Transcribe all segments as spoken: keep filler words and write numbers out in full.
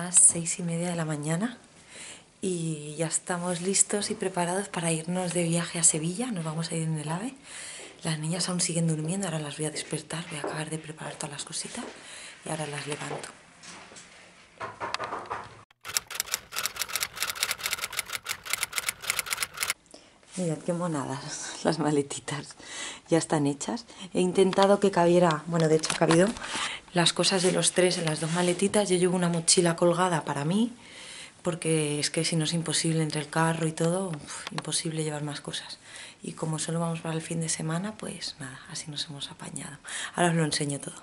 las seis y media de la mañana y ya estamos listos y preparados para irnos de viaje a Sevilla. Nos vamos a ir en el AVE. Las niñas aún siguen durmiendo, ahora las voy a despertar, voy a acabar de preparar todas las cositas y ahora las levanto. Mirad qué monadas las maletitas, ya están hechas. He intentado que cabiera, bueno, de hecho ha cabido las cosas de los tres en las dos maletitas. Yo llevo una mochila colgada para mí, porque es que si no es imposible entre el carro y todo, uf, imposible llevar más cosas. Y como solo vamos para el fin de semana, pues nada, así nos hemos apañado. Ahora os lo enseño todo.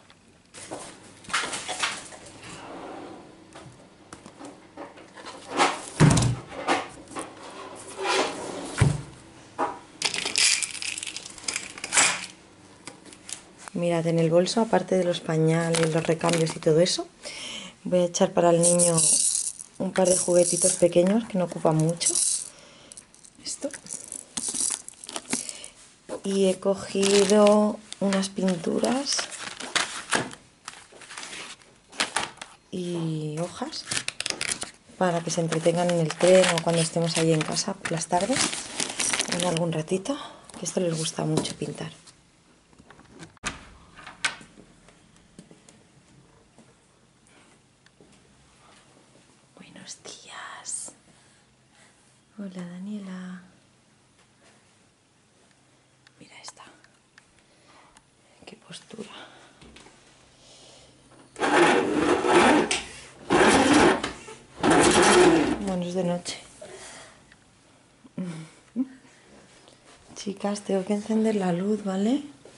Mirad, en el bolso, aparte de los pañales, los recambios y todo eso, voy a echar para el niño un par de juguetitos pequeños que no ocupan mucho. Esto. Y he cogido unas pinturas y hojas para que se entretengan en el tren o cuando estemos allí en casa por las tardes, en algún ratito, que esto les gusta mucho pintar. Buenos días. Hola, Daniela. Mira esta. Qué postura. Bueno, es de noche. Chicas, tengo que encender la luz, ¿vale?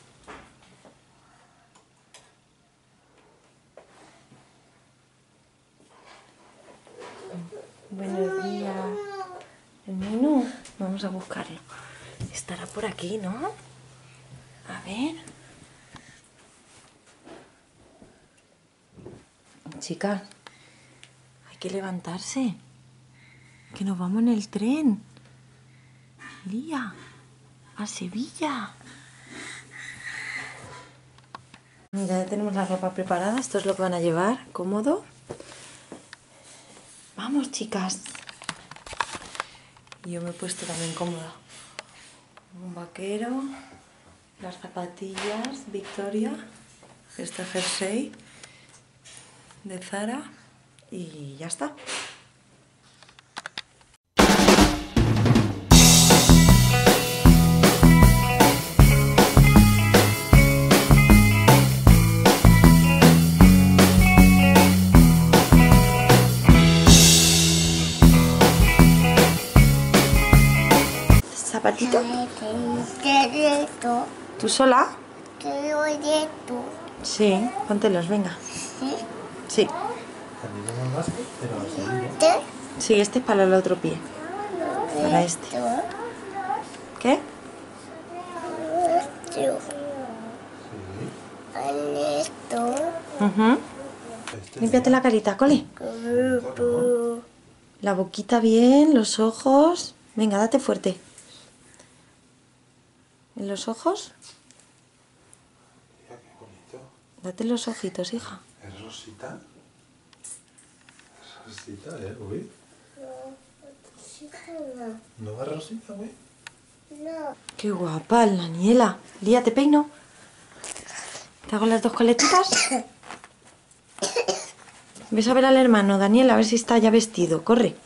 Buenos días. El menú, vamos a buscarlo. Estará por aquí, ¿no? A ver. Chicas, hay que levantarse. Que nos vamos en el tren. Lía, a Sevilla. Mira, ya tenemos la ropa preparada. Esto es lo que van a llevar, cómodo. Vamos, chicas. Y yo me he puesto también cómoda. Un vaquero, las zapatillas Victoria, este jersey de Zara y ya está. ¿Zapatito? ¿Tú sola? Sí, póntelos, venga. Sí. Sí, este es para el otro pie. Para este. ¿Qué? Uh-huh. Límpiate la carita, Cole. La boquita bien, los ojos. Venga, date fuerte. ¿En los ojos? Mira qué bonito. Date los ojitos, hija. ¿Es rosita? Es rosita, ¿eh? Uy. No. ¿No va rosita, güey? No. Qué guapa, Daniela. Lía, ¿te peino? ¿Te hago las dos coletitas? Ves a ver al hermano, Daniela, a ver si está ya vestido. Corre.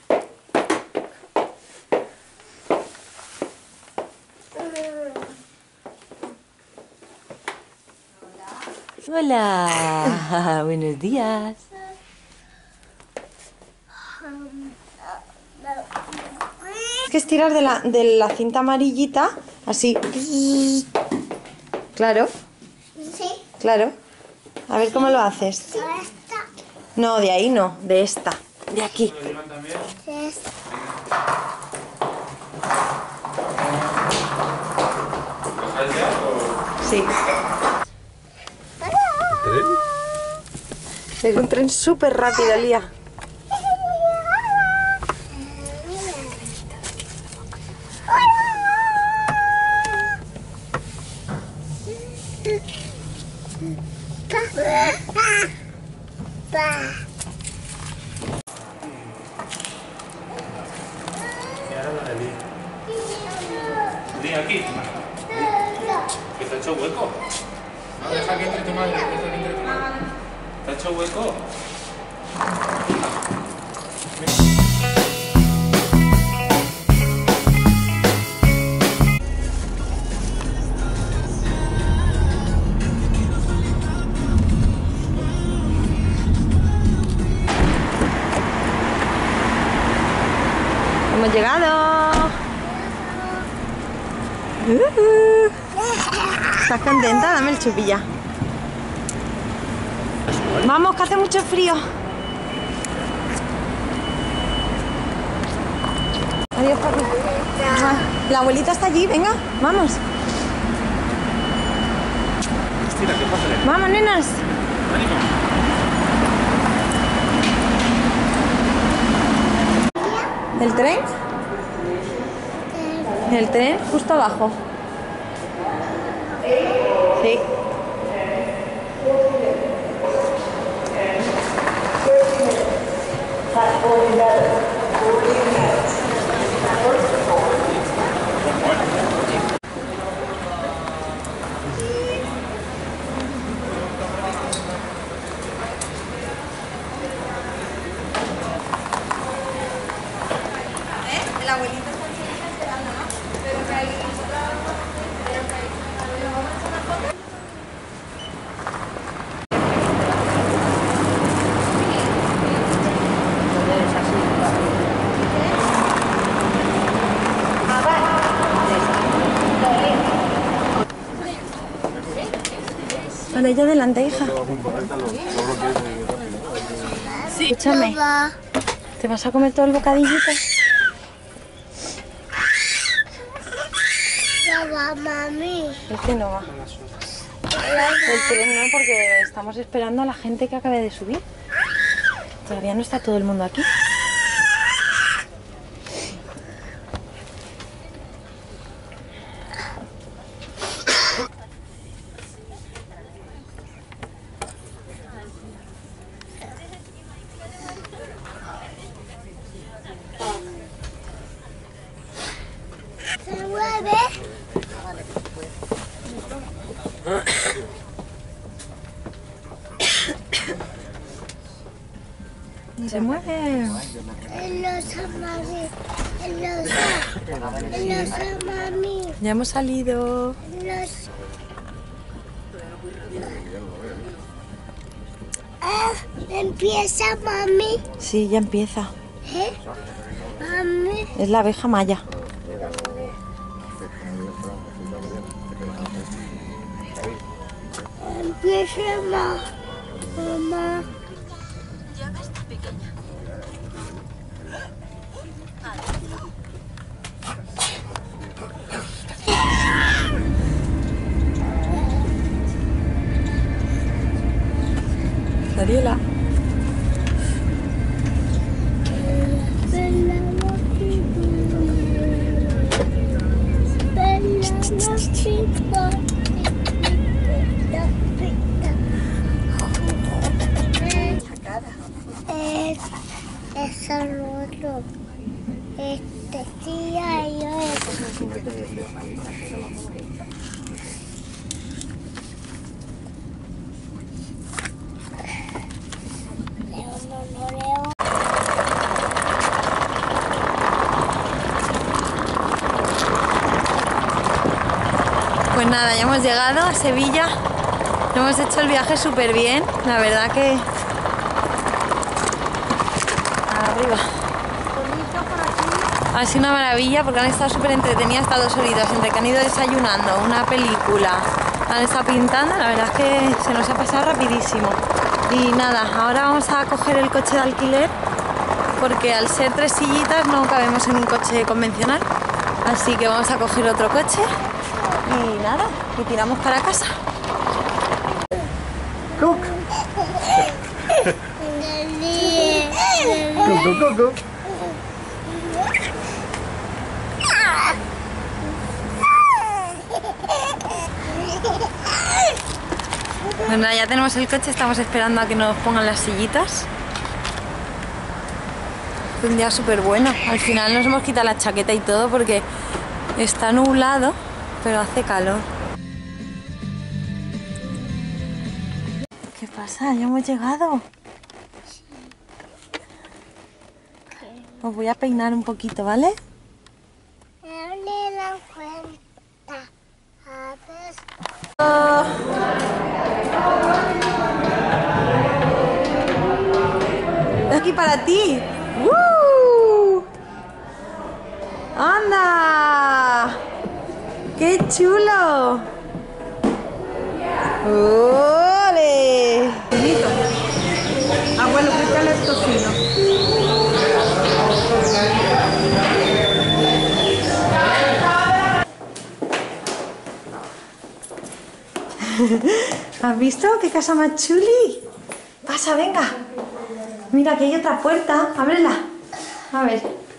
Hola, buenos días. Tienes que estirar de la, de la cinta amarillita, así. Claro, Sí. claro. A ver cómo lo haces. Esta. No, de ahí no, de esta. De aquí. Esta. Sí. Es un tren súper rápido, Lía. aquí. ¿Que te ha hecho hueco? No, deja que entre tu madre, deja que entre tu madre. ¿Te ha hecho hueco? Hemos llegado. Uh-huh. ¿Estás contenta? Dame el chupilla. Vamos, que hace mucho frío. Adiós, papi. La abuelita está allí, venga, vamos. Estira, que pásale. Vamos, nenas. Ánimo. ¿El tren? El tren justo abajo. Sí. El abuelito está esperando, ¿no? Pero que hay... Vale, ya adelante, hija. Sí. Escúchame, ¿te vas a comer todo el bocadillito? Ya va, mami. El que no va. El tren no, porque estamos esperando a la gente que acabe de subir. Todavía no está todo el mundo aquí. Se mueve. Se mueve. El oso, mami. El oso. El oso, mami. Ya hemos salido. El oso. Ah, empieza, mami. Sí, ya empieza. ¿Eh? Mami. Es la abeja maya. Empieza, ma. Mamá. Daniela. Es, es el otro. Este tía y yo. Leo, no, no leo. Pues nada, ya hemos llegado a Sevilla. Hemos hecho el viaje súper bien. La verdad que... Arriba. Ha sido una maravilla porque han estado súper entretenidas estas dos horitas, entre que han ido desayunando, una película, han estado pintando, la verdad es que se nos ha pasado rapidísimo. Y nada, ahora vamos a coger el coche de alquiler porque al ser tres sillitas no cabemos en un coche convencional. Así que vamos a coger otro coche y nada, y tiramos para casa. Cook. Go, go, go, go. Pues nada, ya tenemos el coche, estamos esperando a que nos pongan las sillitas. Es un día súper bueno. Al final nos hemos quitado la chaqueta y todo porque está nublado. pero hace calor. ¿Qué pasa? ¿Ya hemos llegado? Os voy a peinar un poquito, ¿vale? No le dan cuenta. A ver. Aquí para ti. ¡Woo! ¡Anda! ¡Qué chulo! ¡Ole! Bonito. Abuelo, quítale el tocino. ¿Has visto qué casa más chuli? Pasa, venga. Mira, que hay otra puerta. Ábrela. A ver.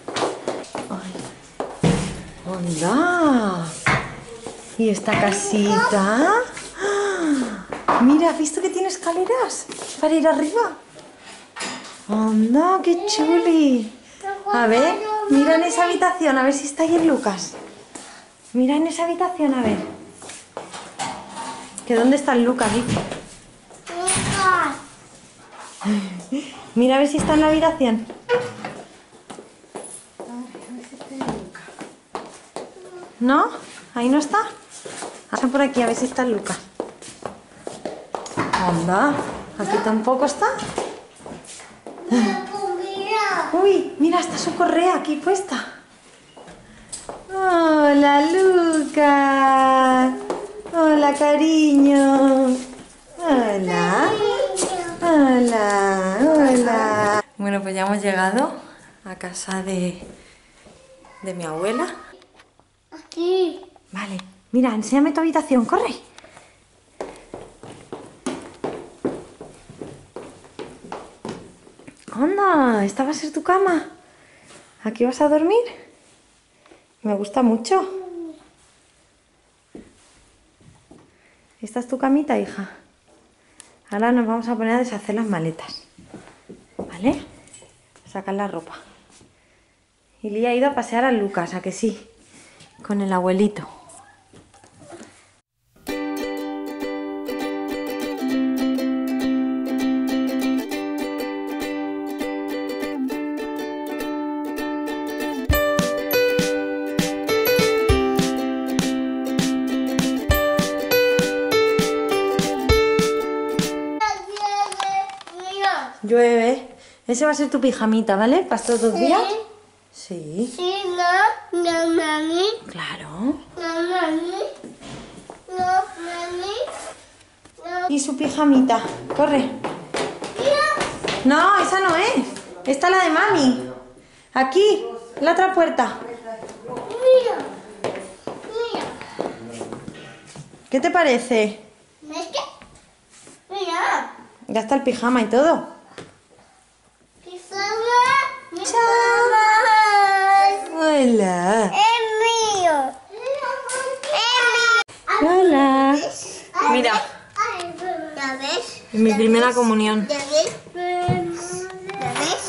Ay. ¡Anda! ¿Y esta casita? ¡Ah! Mira, ¿has visto que tiene escaleras para ir arriba? ¡Anda, qué chuli! A ver, mira en esa habitación, a ver si está ahí el Lucas. Mira en esa habitación, a ver. ¿Que dónde está el Lucas, dice? Mira a ver si está en la habitación. ¿No? ¿Ahí no está? Pasa por aquí a ver si está el Lucas. Anda, aquí tampoco está. Uy, mira, está su correa aquí puesta. Hola, Lucas. Hola, cariño. Hola. Hola, hola. Bueno, pues ya hemos llegado a casa de, de mi abuela. Aquí. Vale, mira, enséñame tu habitación, corre. Anda, esta va a ser tu cama. ¿Aquí vas a dormir? Me gusta mucho. Esta es tu camita, hija. Ahora nos vamos a poner a deshacer las maletas. ¿Vale? A sacar la ropa. Y Lía ha ido a pasear a Lucas, ¿a que sí? Con el abuelito. Llueve. Ese va a ser tu pijamita, ¿vale? ¿Para estos dos días? Sí. Sí, no, no, mami. Claro. No, mami. No, mami. No. Y su pijamita. Corre. No, esa no es. Esta es la de mami. Aquí, la otra puerta. Mira. Mira. ¿Qué te parece? ¿Ves qué? Mira. Ya está el pijama y todo. Hola. Es mío. Es mío. Hola. Mira, ¿Ya ves? en mi primera comunión. ¿Ya ves? ¿Ya ves?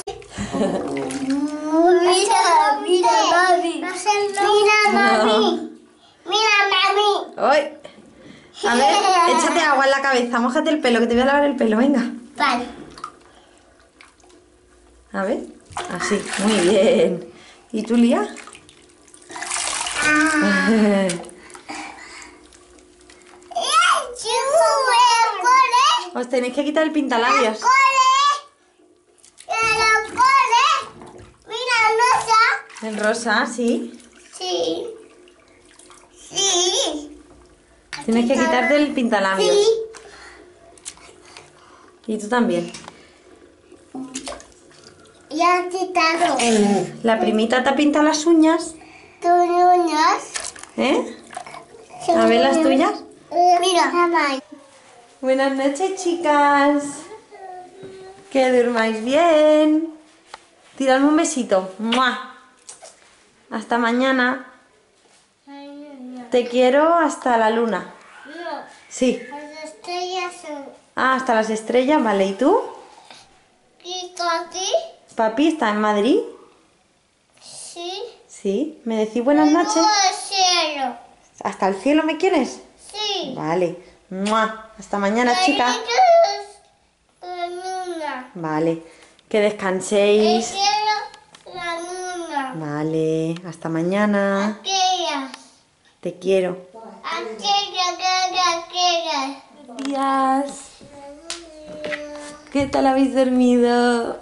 Mira, mira, mami. Mira, mami. Mira, mami. ¡Ay! A ver, échate agua en la cabeza, mójate el pelo, que te voy a lavar el pelo, venga. Vale. A ver, así, muy bien. ¿Y tú, Lía? Os tenéis que quitar el pintalabios. El rosa, sí. Sí. Sí. Tienes que quitarte el pintalabios. Sí. Y tú también. Ya he quitado. La primita te ha pintado las uñas. Tus uñas. ¿Eh? A ver las tuyas. Mira. Mamá. Buenas noches, chicas. Que durmáis bien. Tiradme un besito. ¡Mua! Hasta mañana. Te quiero hasta la luna. No. Sí. Las estrellas son. Ah, hasta las estrellas, vale. ¿Y tú? ¿Y aquí? Papi está en Madrid. Sí. Sí. ¿Me decís buenas noches? El cielo. ¿Hasta el cielo me quieres? Sí. Vale. ¡Mua! Hasta mañana, chica. La luna. Vale. Que descanséis. Quiero la luna. Vale. Hasta mañana. Aquella. Te quiero. Aquella, aquella, aquella. Días. ¿Qué tal habéis dormido?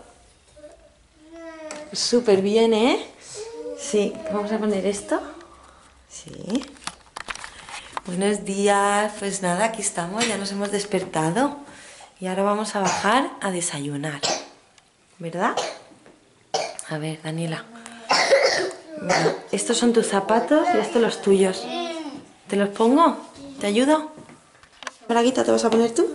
Súper bien, ¿eh? Sí. Vamos a poner esto. Sí. Buenos días. Pues nada, aquí estamos. Ya nos hemos despertado. Y ahora vamos a bajar a desayunar. ¿Verdad? A ver, Daniela. Mira, estos son tus zapatos y estos los tuyos. ¿Te los pongo? ¿Te ayudo? Braguita, ¿te vas a poner tú?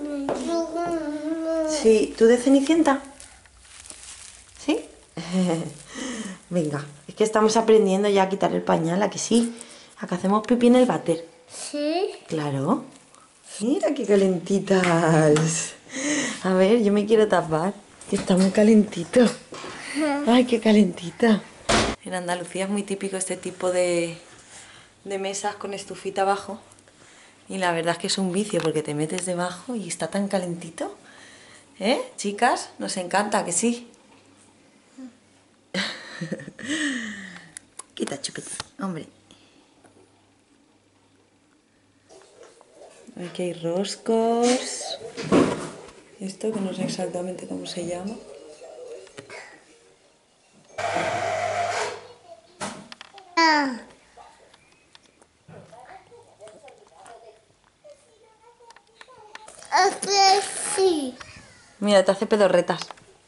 Sí. ¿Tú de Cenicienta? ¿Sí? Venga, es que estamos aprendiendo ya a quitar el pañal, ¿a que sí? ¿A que hacemos pipí en el váter? Sí. Claro. Mira qué calentitas. A ver, yo me quiero tapar, que está muy calentito. Ay, qué calentita. En Andalucía es muy típico este tipo de, de mesas con estufita abajo. Y la verdad es que es un vicio porque te metes debajo y está tan calentito. ¿Eh, chicas? Nos encanta, ¿que sí? Quita, chupete, hombre. Aquí hay roscos. Esto que no sé exactamente cómo se llama. Ah. Este sí. Mira, te hace pedorretas.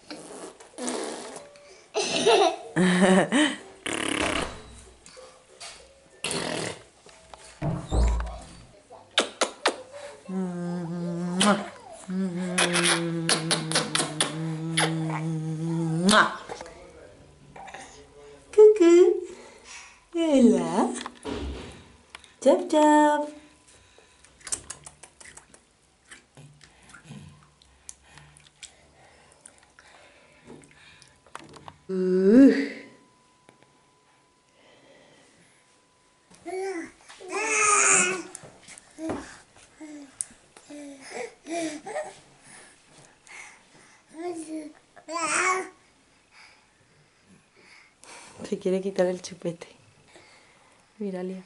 Cucú. Hola. Chap chap. Uh. Se quiere quitar el chupete. Miralia.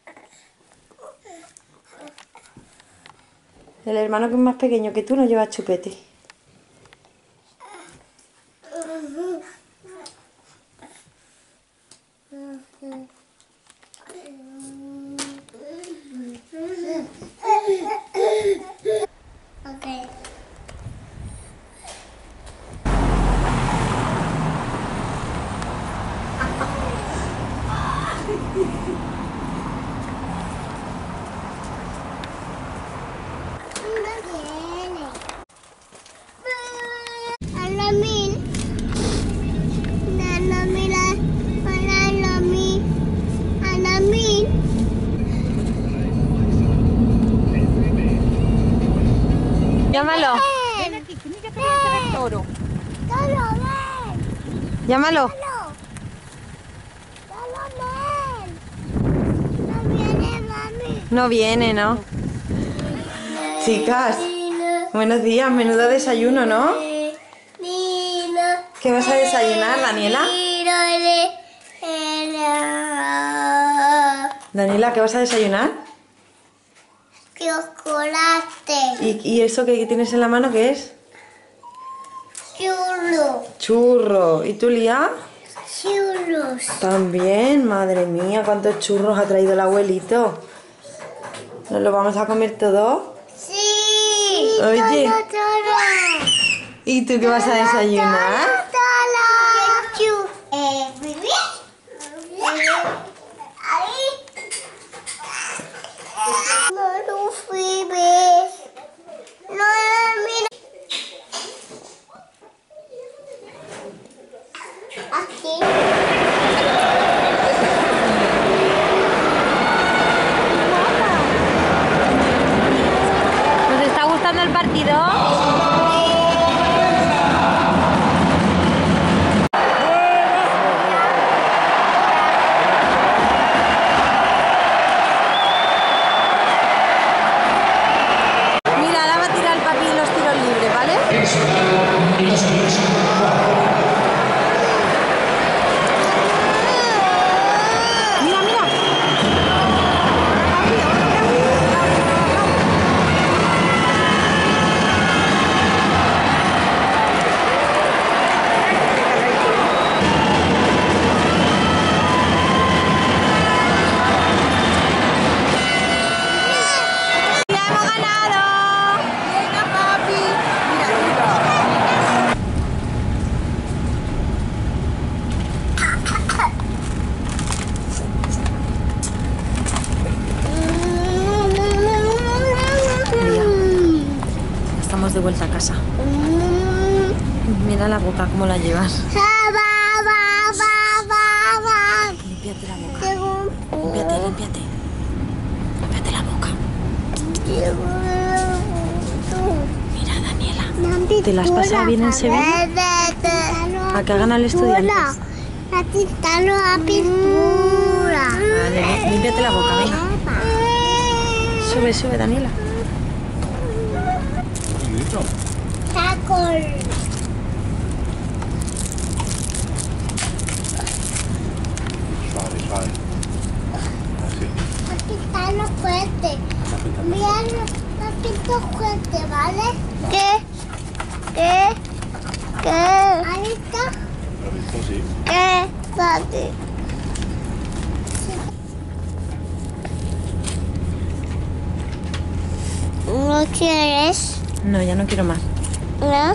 El hermano que es más pequeño que tú no lleva chupete. Okay. Alamin. Alamin. Alamin. Alamin. Llámalo. Ven aquí, que mira que voy a hacer el toro. Toro, ven. Llámalo. Toro. Toro, ven. No viene, mami. No viene, ¿no? Chicas, buenos días. Menudo desayuno, ¿no? ¿Qué vas a desayunar, Daniela? Daniela, ¿qué vas a desayunar? Chocolate. ¿Y, y eso que tienes en la mano qué es? Churros. Churro. ¿Y tú, Lía? Churros. También, madre mía, cuántos churros ha traído el abuelito. ¿Nos lo vamos a comer todo? Sí. Oye. Toro, toro. ¿Y tú qué vas a desayunar? Toro. Eh, ¿viví? Ahí. No lo fuimos. No lo mira. Aquí. ¿Os está gustando el partido? estamos de vuelta a casa. Mira la boca, cómo la llevas. Límpiate la boca. Límpiate, límpiate. Límpiate la boca. Mira, Daniela. ¿Te las pasas bien en Sevilla? ¿A que hagan al estudiante? Vale, límpiate la boca, venga. Sube, sube, Daniela. Suave, suave. Así. Aquí están los juguetes. Mira los papitos juguetes, ¿vale? ¿Qué? ¿Qué? ¿Qué? Ahí está. ¿Lo has visto? Sí. ¿Qué? Papi. ¿No quieres? No, ya no quiero más. ¿No?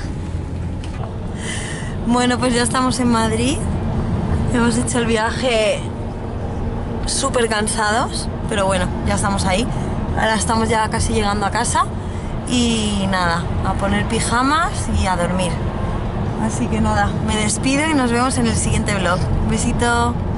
Bueno, pues ya estamos en Madrid. Hemos hecho el viaje súper cansados, pero bueno, ya estamos ahí. Ahora estamos ya casi llegando a casa y nada, a poner pijamas y a dormir. Así que nada, me despido y nos vemos en el siguiente vlog. Un besito.